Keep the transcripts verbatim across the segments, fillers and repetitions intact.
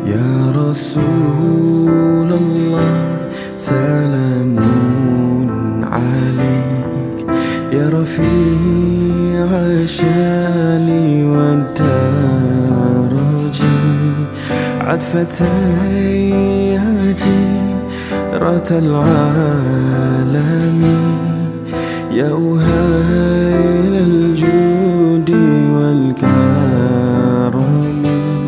يا رسول الله سلام عليك، يا رفيع شاني والدرج، عطفتي جيرة العالم، يا أهيل الجود والكرم.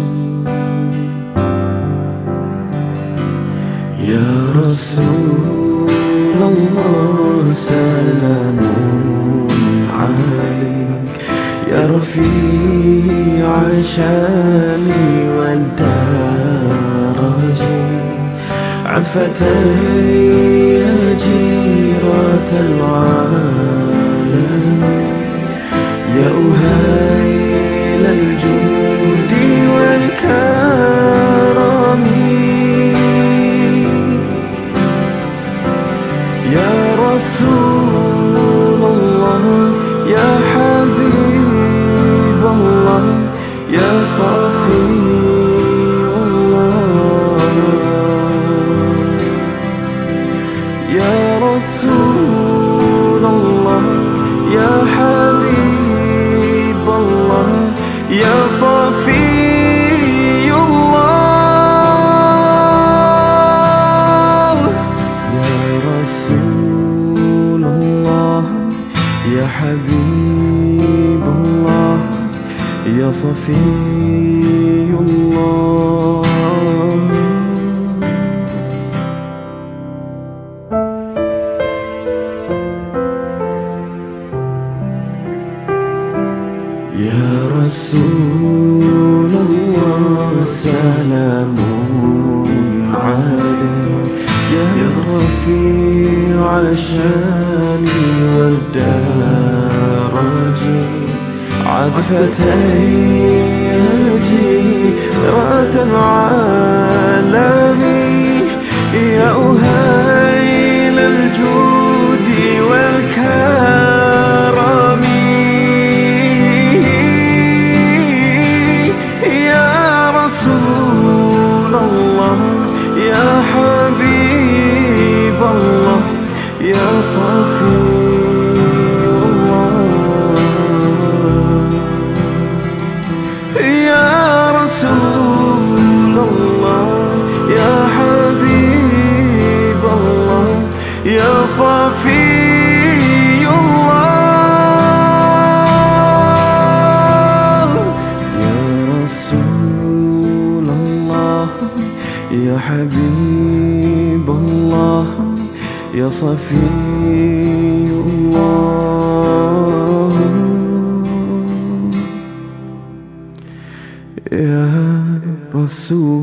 يا رسول الله سلام عليك، يا رفيع شاني والدرج، عطفتي جيرة العالم، يا أهيل الجود والكرم. يا رسول الله يا حبيب الله يا صفي الله، يا رسول الله يا حبيب الله يا صفي الله. يا رسول الله يا حبيب الله يا صفي الله. يا رسول الله سلام عليك، يا رفيع شاني والدرج، عطفتي جيرة العالم، يا أهيل الجود والكرم. يا رسول الله يا حبيب الله يا صفي الله، يا رسول الله يا حبيب الله يا صفي الله. يا رسول الله يا حبيب الله يا صفي الله. يا رسول